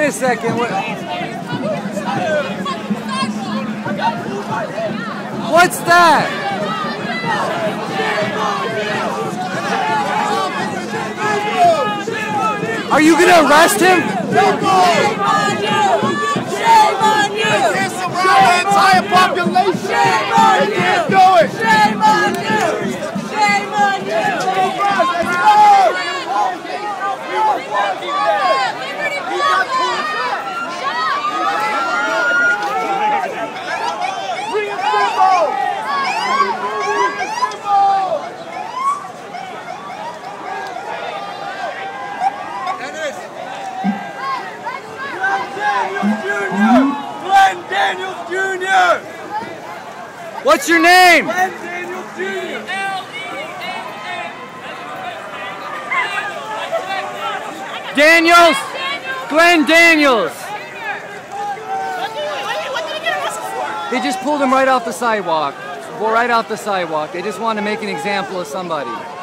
a second. What's that? Are you gonna arrest him? Shame on you! Shame on you! They surround the entire population! Shame on They you! can't do it! Shame on you! Shame on you! Let's go! Glenn Daniels Jr. What's your name? Glenn Daniels Jr. Daniels. Glenn Daniels. What did he get arrested for? They just pulled him right off the sidewalk. Well, right off the sidewalk. They just wanted to make an example of somebody.